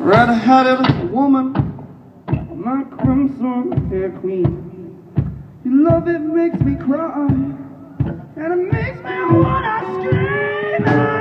Red-headed woman, my crimson hair queen. Your love, it makes me cry, and it makes me wanna scream.